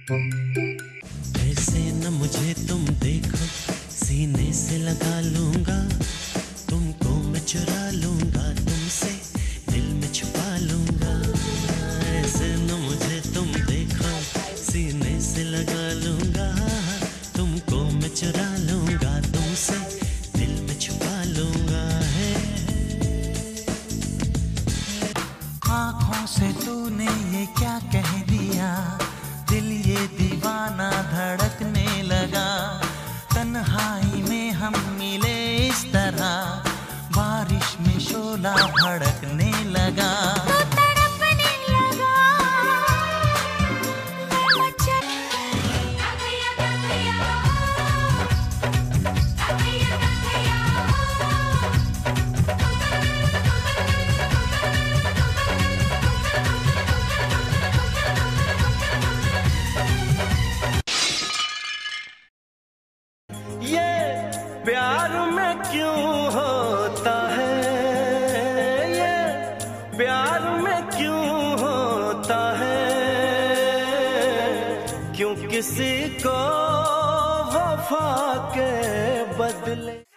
ऐसे न मुझे तुम देखो, सीने से लगा लूंगा, तुमको मैं चुरा लूंगा, तुमसे दिल में छुपा लूंगा। ऐसे न मुझे तुम देखो, सीने से लगा लूंगा, तुमको मैं चुरा लूंगा, तुमसे दिल में छुपा लूंगा। आँखों से तूने ये क्या कह दिया, दिल ये दीवाना धड़कने लगा। तन्हाई में हम मिले इस तरह, बारिश में शोला भड़कने लगा। ये प्यार में क्यों होता है, ये प्यार में क्यों होता है, क्यों किसी को वफा के बदले